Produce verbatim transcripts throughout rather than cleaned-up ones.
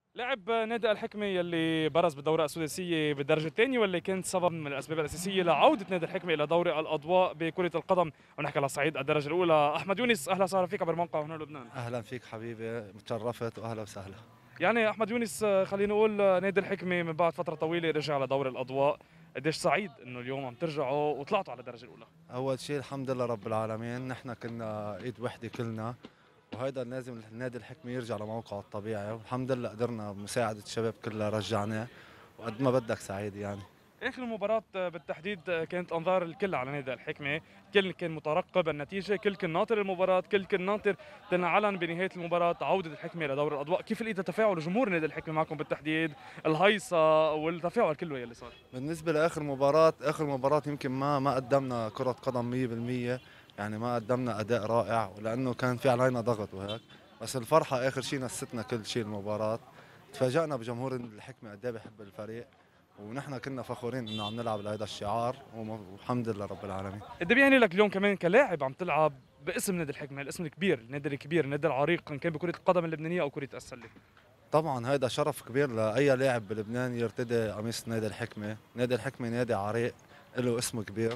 لاعب نادي الحكمة يلي برز بالدورة السداسية بالدرجة الثانية واللي كانت سبب من الأسباب الأساسية لعودة نادي الحكمة إلى دوري الأضواء بكرة القدم، ونحكي على صعيد الدرجة الأولى. أحمد يونس، أهلا وسهلا فيك عبر موقع هنا لبنان. اهلا فيك حبيبي، متشرفت واهلا وسهلا. يعني أحمد يونس، خلينا نقول نادي الحكمة من بعد فترة طويلة رجع لدوري الأضواء، قديش سعيد إنه اليوم عم ترجعوا وطلعتوا على الدرجة الأولى. اول شيء الحمد لله رب العالمين، نحن كنا ايد وحده كلنا، وهيدا لازم النادي الحكمي يرجع لموقعه الطبيعي، والحمد لله قدرنا بمساعده الشباب كلها رجعناه، وقد ما بدك سعيد يعني. اخر المباراة بالتحديد كانت انظار الكل على نادي الحكمة، الكل كان مترقب النتيجة، كل كان ناطر المباراة، كل كان ناطر تنعلن بنهاية المباراة عودة الحكمة إلى دوري الأضواء. كيف لقيت تفاعل جمهور نادي الحكمة معكم بالتحديد، الهيصة والتفاعل كله يلي صار؟ بالنسبه لاخر مباراه، اخر مباراه يمكن ما ما قدمنا كره قدم مية بالمية، يعني ما قدمنا اداء رائع، ولانه كان في علينا ضغط وهيك. بس الفرحه اخر شيء نستنا كل شيء المباراه. تفاجأنا بجمهور الحكمه قد ايه بحب الفريق، ونحن كنا فخورين انه عم نلعب لهذا الشعار، والحمد لله رب العالمين. قد إيه بيعني لك اليوم كمان كلاعب عم تلعب باسم نادي الحكمة، الاسم الكبير، النادي الكبير، النادي العريق، إن كان بكرة القدم اللبنانية أو كرة السلة؟ طبعا هذا شرف كبير لاي لاعب بلبنان يرتدي قميص نادي الحكمه، نادي الحكمه نادي عريق له اسم كبير،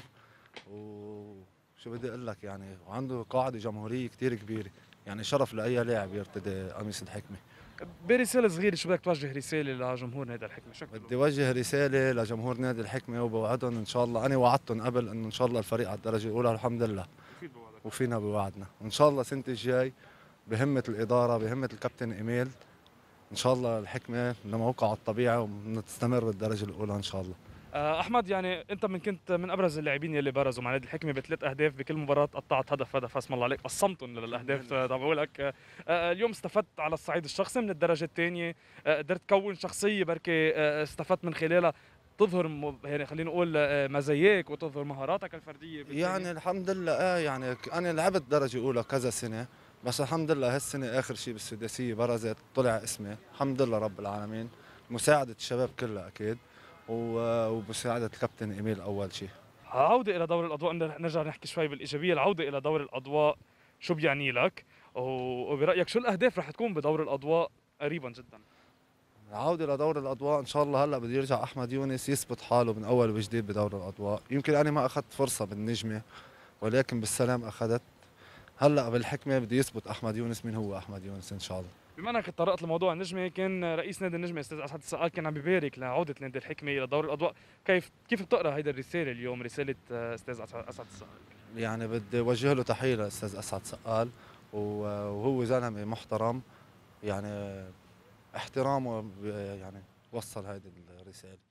وشو بدي اقول لك يعني، وعنده قاعده جماهيريه كثير كبيره، يعني شرف لاي لاعب يرتدي قميص الحكمه. برسالة صغيرة، شو بدك توجه رسالة لجمهور نادي الحكمة؟ شكله بدي اوجه رساله لجمهور نادي الحكمه، وبوعدهم ان شاء الله، انا وعدتهم قبل انه ان شاء الله الفريق على الدرجه الاولى الحمد لله، مفيد بوعدك. وفينا بوعدنا، وان شاء الله السنه الجاي بهمه الاداره، بهمه الكابتن ايميل، ان شاء الله الحكمه لموقعه الطبيعي ونستمر بالدرجه الاولى ان شاء الله. آه، احمد، يعني انت من كنت من ابرز اللاعبين يلي برزوا مع نادي الحكمه بثلاث اهداف بكل مباراه، قطعت هدف هدف اسم الله عليك، قسمتهم للاهداف تبعولك. آه، آه، اليوم استفدت على الصعيد الشخصي من الدرجه الثانيه، آه، قدرت تكون شخصيه بركي آه، استفدت من خلالها تظهر م- يعني خلينا نقول آه، مزاياك وتظهر مهاراتك الفرديه بالثاني. يعني الحمد لله ايه، يعني ك- انا لعبت درجة اولى كذا سنة، بس الحمد لله هالسنة اخر شيء بالسداسية برزت طلع اسمي، الحمد لله رب العالمين، مساعدة الشباب كلها اكيد، و- ومساعدة الكابتن ايميل اول شيء. عوده الى دوري الاضواء، نر- نرجع نحكي شوي بالايجابيه. العوده الى دوري الاضواء شو بيعني لك؟ و- وبرايك شو الاهداف رح تكون بدوري الاضواء قريبا جدا؟ العودة لدور الاضواء ان شاء الله، هلا بده يرجع احمد يونس يثبت حاله من اول وجديد بدور الاضواء، يمكن انا ما اخذت فرصة بالنجمة، ولكن بالسلام اخذت. هلا بالحكمة بده يثبت احمد يونس مين هو احمد يونس ان شاء الله. بما انك تطرقت لموضوع النجمه، كان رئيس نادي النجمه استاذ اسعد السقال كان عم بيبارك لعوده نادي الحكمه الى دوري الاضواء. كيف كيف بتقرا هيدا الرساله اليوم، رساله آه، استاذ اسعد أسعد السقال؟ يعني بدي اوجه له تحيه للاستاذ اسعد سقال، وهو زلمه محترم، يعني احترامه ب- يعني وصل هذه الرساله.